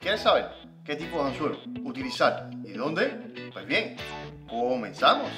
¿Quieres saber qué tipo de anzuelo utilizar y dónde? Pues bien, comenzamos.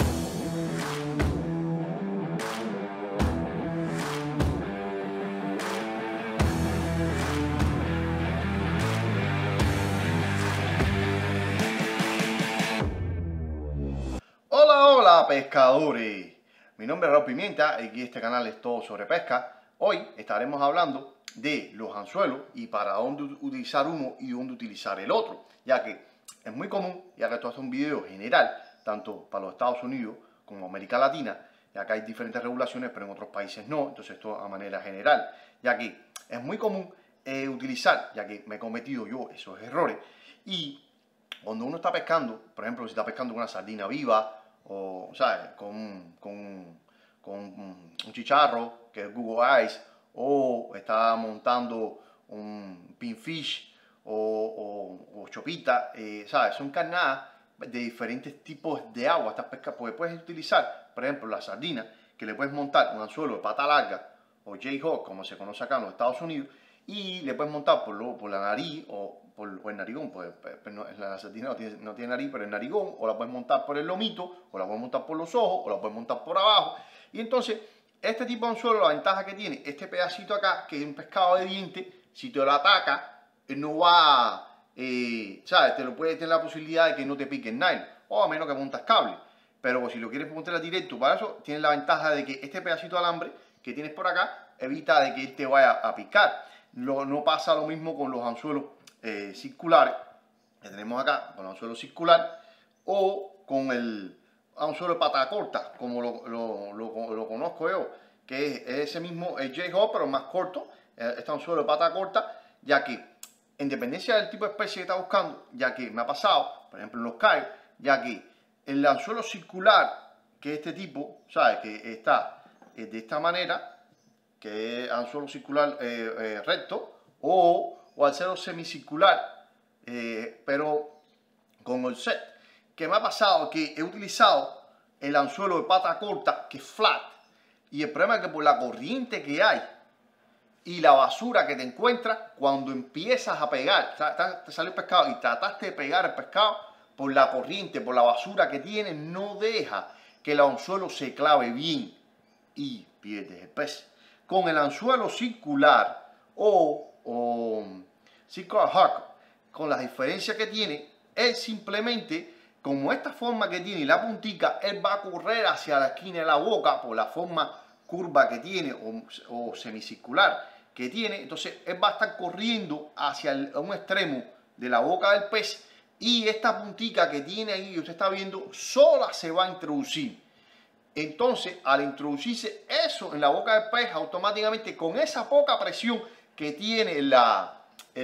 Hola, hola pescadores. Mi nombre es Raúl Pimienta y este canal es todo sobre pesca. Hoy estaremos hablando de los anzuelos y para dónde utilizar uno y dónde utilizar el otro, ya que es muy común, ya que esto es un video general, tanto para los Estados Unidos como América Latina, ya que hay diferentes regulaciones, pero en otros países no, entonces esto a manera general, ya que es muy común utilizar, ya que me he cometido yo esos errores, y cuando uno está pescando, por ejemplo, si está pescando una sardina viva, o, ¿sabes? Con un chicharro, que es Google Ice, o está montando un pinfish o chopita, ¿sabes? Son carnadas de diferentes tipos de agua. Estas pescas, porque puedes utilizar, por ejemplo, la sardina, que le puedes montar un anzuelo de pata larga, o J-Hook, como se conoce acá en los Estados Unidos, y le puedes montar por la nariz o el narigón, pues la sardina no tiene nariz, pero el narigón, o la puedes montar por el lomito, o la puedes montar por los ojos, o la puedes montar por abajo. Y entonces, este tipo de anzuelo, la ventaja que tiene, este pedacito acá, que es un pescado de diente, si te lo ataca, no va, ¿sabes? Te lo puede tener la posibilidad de que no te pique el nylon, o a menos que montas cable. Pero si lo quieres montar directo para eso, tienes la ventaja de que este pedacito de alambre que tienes por acá, evita de que él te vaya a picar. No pasa lo mismo con los anzuelos circulares que tenemos acá, con el anzuelo circular, o con el anzuelo de pata corta, como lo conozco yo, que es ese mismo, el J-Hook, pero más corto, este anzuelo de pata corta, ya que, en dependencia del tipo de especie que está buscando, ya que me ha pasado, por ejemplo en los kayaks, ya que el anzuelo circular, que es este tipo, ¿sabes? Que está de esta manera, que es anzuelo circular recto, o anzuelo semicircular, pero con el set. Que me ha pasado que he utilizado el anzuelo de pata corta, que es flat, y el problema es que por la corriente que hay y la basura que te encuentras, cuando empiezas a pegar, te salió el pescado y trataste de pegar el pescado, por la corriente, por la basura que tiene, no deja que el anzuelo se clave bien y pierdes el pez. Con el anzuelo circular o circular hook, con la diferencia que tiene, es simplemente, como esta forma que tiene la puntica, él va a correr hacia la esquina de la boca por la forma curva que tiene o semicircular que tiene. Entonces él va a estar corriendo hacia un extremo de la boca del pez y esta puntica que tiene ahí, usted está viendo, sola se va a introducir. Entonces, al introducirse eso en la boca del pez, automáticamente con esa poca presión que tiene la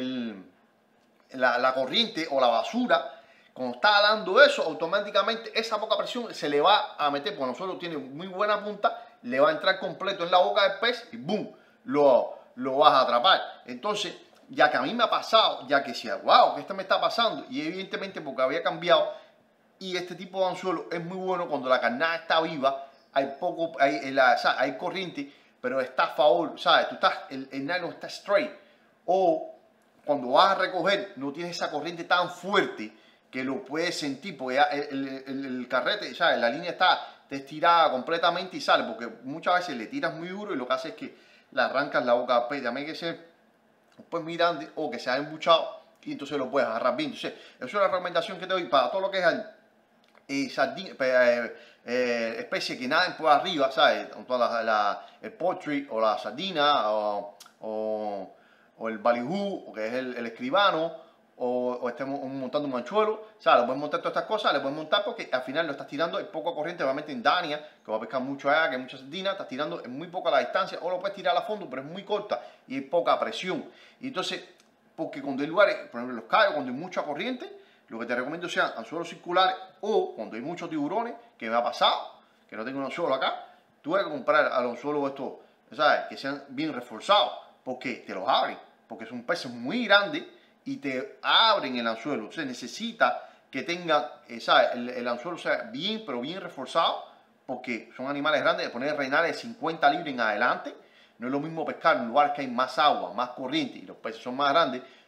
corriente o la basura, cuando está dando eso, automáticamente esa poca presión se le va a meter, porque nosotros tiene muy buena punta, le va a entrar completo en la boca del pez y ¡boom! Lo vas a atrapar. Entonces, ya que a mí me ha pasado, ya que decía, wow, que esto me está pasando, y evidentemente porque había cambiado, y este tipo de anzuelo es muy bueno cuando la carnada está viva, hay corriente, pero está a favor, ¿sabes? El nylon está straight, o cuando vas a recoger no tienes esa corriente tan fuerte que lo puedes sentir, porque el carrete, ¿sabes? La línea está estirada completamente y sale, porque muchas veces le tiras muy duro y lo que hace es que le arrancas la boca al pez. También hay que ser pues muy grande o que se ha embuchado y entonces lo puedes agarrar bien. Entonces, eso es una recomendación que te doy para todo lo que es especie que naden por arriba, ¿sabes? El poultry o la sardina o el ballyhoo, que es el escribano, o estemos montando un anzuelo, ¿sabes? Le puedes montar todas estas cosas, le puedes montar porque al final lo estás tirando en poca corriente, obviamente en Dania, que va a pescar mucho allá, que hay muchas sardinas, estás tirando en muy poca la distancia, o lo puedes tirar a fondo, pero es muy corta y hay poca presión. Y entonces, porque cuando hay lugares, por ejemplo en los cayos, cuando hay mucha corriente, lo que te recomiendo sean anzuelos circulares, o cuando hay muchos tiburones, que me ha pasado, que no tengo un anzuelo acá, tú vas a comprar a los anzuelos estos, ¿sabes? Que sean bien reforzados, porque te los abren, porque son peces muy grandes y te abren el anzuelo. Entonces necesita que tenga, ¿sabes? El anzuelo sea bien, pero bien reforzado, porque son animales grandes, de poner renales de 50 libras en adelante. No es lo mismo pescar en lugares que hay más agua, más corriente y los peces son más grandes,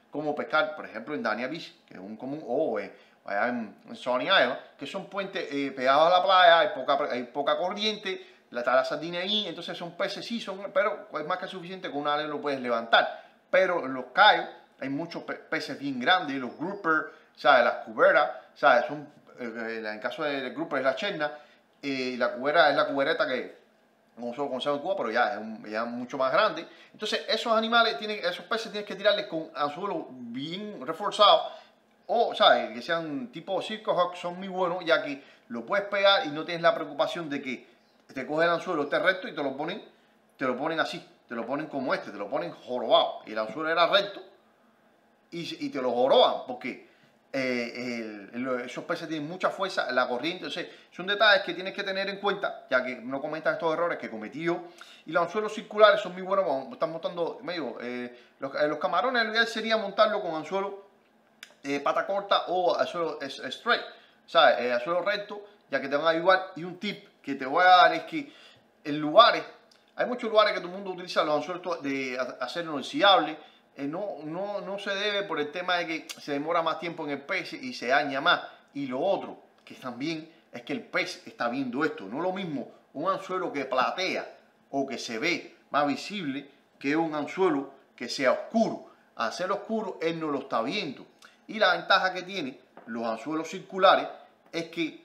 como pescar, por ejemplo, en Dania Beach, que es un común, o allá en Sunny Island, que son puentes pegados a la playa, hay poca corriente, está la sardina ahí, entonces son peces, sí, pero es más que suficiente, con una aleta lo puedes levantar. Pero en los cayos hay muchos peces bien grandes, los grouper, ¿sabes? Las cuberas, ¿sabes? En caso del grouper es la cherna, la cubera es la cubereta que no solo conserva en Cuba, pero ya es mucho más grande. Entonces, esos animales, esos peces tienes que tirarles con anzuelos bien reforzados, o, ¿sabes? Que sean tipo Circo Hawk, son muy buenos, ya que lo puedes pegar y no tienes la preocupación de que te coge el anzuelo, esté recto y te lo ponen así, te lo ponen como te lo ponen jorobado. Y el anzuelo era recto y te lo joroban, porque esos peces tienen mucha fuerza, la corriente. Entonces, son detalles que tienes que tener en cuenta, ya que no cometas estos errores que cometí yo. Y los anzuelos circulares son muy buenos, están montando, los camarones, lo ideal sería montarlo con anzuelo pata corta o anzuelo straight, ¿sabes? Anzuelo recto, ya que te van a ayudar. Y un tip que te voy a dar es que en lugares, hay muchos lugares que todo el mundo utiliza los anzuelos de acero inoxidable. No se debe por el tema de que se demora más tiempo en el pez y se daña más. Y lo otro, que también es que el pez está viendo esto. No es lo mismo un anzuelo que platea o que se ve más visible que un anzuelo que sea oscuro. Al ser oscuro, él no lo está viendo. Y la ventaja que tiene los anzuelos circulares es que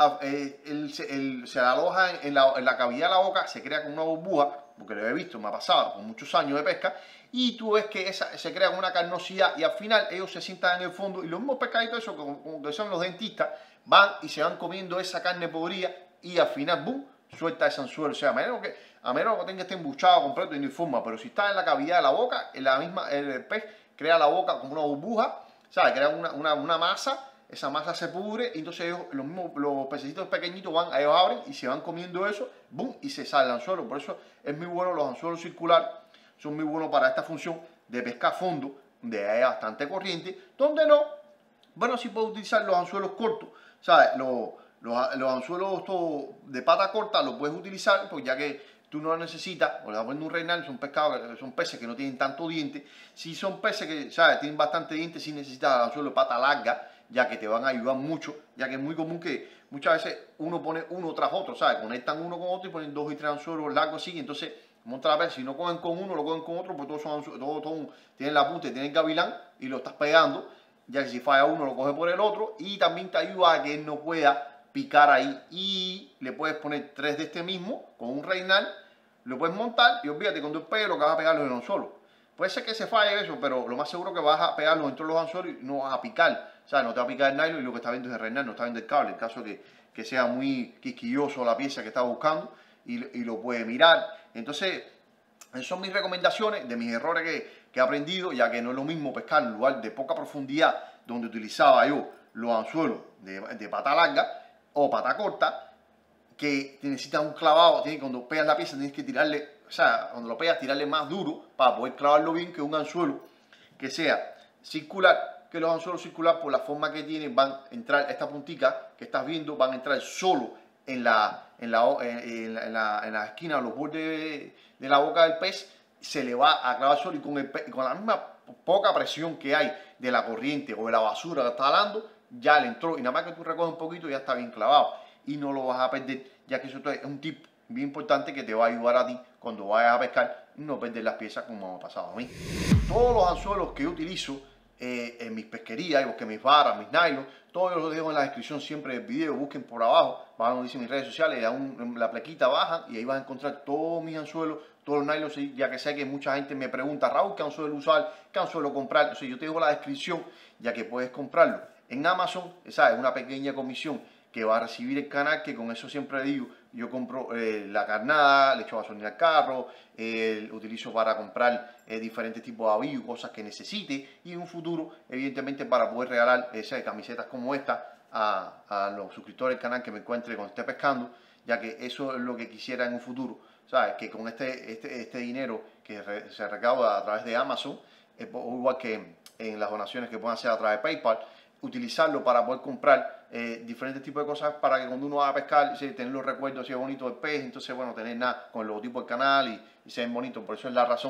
se aloja en la cavidad de la boca, se crea con una burbuja, porque lo he visto, me ha pasado con muchos años de pesca, y tú ves que se crea una carnosidad y al final ellos se sientan en el fondo y los mismos pescaditos, eso, como que son los dentistas, van y se van comiendo esa carne podrida y al final, ¡boom!, suelta ese anzuelo. O sea, a menos que tenga que estar embuchado completo y no hay forma, pero si está en la cavidad de la boca, el pez crea la boca como una burbuja, ¿sabes? Crea una masa. Esa masa se pudre y entonces los pececitos pequeñitos ellos abren y se van comiendo eso, ¡boom!, y se sale el anzuelo. Por eso es muy bueno los anzuelos circulares, son muy buenos para esta función de pescar a fondo, donde hay bastante corriente. Donde no, bueno, sí puedo utilizar los anzuelos cortos, ¿sabes? Los anzuelos de pata corta los puedes utilizar, pues ya que tú no lo necesitas, o le vas poniendo un reinal, son peces que no tienen tanto diente. Si son peces que, ¿sabes?, tienen bastante diente, sí necesitas el anzuelo de pata larga, ya que te van a ayudar mucho, ya que es muy común que muchas veces uno pone uno tras otro, ¿sabes? Conectan uno con otro y ponen 2 y 3 anzuelos largos así, y entonces monta la pez. Si no cogen con uno, lo cogen con otro, pues todos tienen la punta y tienen el gavilán y lo estás pegando, ya que si falla uno, lo coge por el otro, y también te ayuda a que él no pueda picar ahí. Y le puedes poner 3 de este mismo con un reinal, lo puedes montar y olvídate, cuando el pegue lo que vas a pegarlo en un solo. Puede ser que se falle eso, pero lo más seguro que vas a pegarlo dentro de los anzuelos y no vas a picar. O sea, no te va a picar el nylon y lo que está viendo es el reinal, no está viendo el cable. En caso que sea muy quisquilloso la pieza que está buscando y lo puede mirar. Entonces, esas son mis recomendaciones de mis errores que he aprendido, ya que no es lo mismo pescar en un lugar de poca profundidad, donde utilizaba yo los anzuelos de pata larga o pata corta, que necesitas un clavado. Cuando pegas la pieza tienes que tirarle, o sea, cuando lo pegas, tirarle más duro para poder clavarlo bien, que un anzuelo que sea circular, que los anzuelos circulares, por la forma que tienen, van a entrar, esta puntica que estás viendo, van a entrar solo en la esquina, los bordes de la boca del pez, se le va a clavar solo, y con la misma poca presión que hay de la corriente o de la basura que está dando, ya le entró, y nada más que tú recoges un poquito ya está bien clavado y no lo vas a perder, ya que eso es un tip bien importante que te va a ayudar a ti cuando vayas a pescar y no perder las piezas como me ha pasado a mí. Todos los anzuelos que yo utilizo en mis pesquerías, busquen mis varas, mis nylon, todo yo lo dejo en la descripción siempre del video. Busquen por abajo, van a mis redes sociales, le dan la plequita, bajan y ahí vas a encontrar todos mis anzuelos, todos los nylons, ya que sé que mucha gente me pregunta, Raúl, ¿qué anzuelo usar? ¿Qué anzuelo comprar? Entonces yo te dejo la descripción, ya que puedes comprarlo en Amazon. Esa es una pequeña comisión que va a recibir el canal, que con eso siempre digo, yo compro la carnada, le echo gasolina al carro, utilizo para comprar diferentes tipos de avíos, cosas que necesite, y en un futuro, evidentemente, para poder regalar camisetas como esta a los suscriptores del canal que me encuentre cuando esté pescando, ya que eso es lo que quisiera en un futuro, ¿sabes? Que con este dinero que se recauda a través de Amazon, igual que en las donaciones que puedan hacer a través de PayPal, utilizarlo para poder comprar diferentes tipos de cosas, para que cuando uno va a pescar, tener los recuerdos, si es bonito el pez, entonces bueno, tener nada con el logotipo del canal y se ven bonitos. Por eso es la razón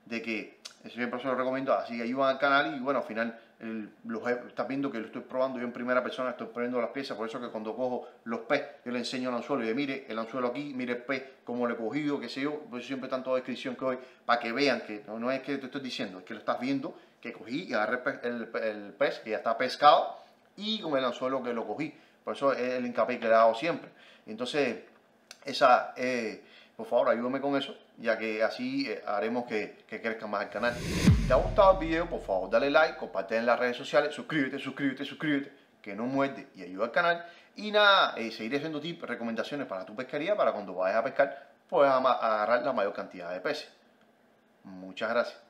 de que siempre se lo recomiendo, así ayudan al canal y bueno, al final estás viendo que lo estoy probando yo en primera persona, estoy poniendo las piezas, por eso que cuando cojo los pez, yo le enseño el anzuelo y le mire el anzuelo aquí, mire el pez, cómo lo he cogido, qué sé yo, por eso siempre tanto descripción que hoy, para que vean que no es que te estoy diciendo, es que lo estás viendo, que cogí y agarré el pez, que ya está pescado, y con el anzuelo que lo cogí, por eso es el hincapié que le he dado siempre. Entonces, esa, por favor, ayúdame con eso, ya que así haremos que crezca más el canal. Si te ha gustado el video, por favor, dale like, comparte en las redes sociales, suscríbete, que no muerde y ayuda al canal. Y nada, seguiré haciendo tips, recomendaciones para tu pesquería, para cuando vayas a pescar, puedas agarrar la mayor cantidad de peces. Muchas gracias.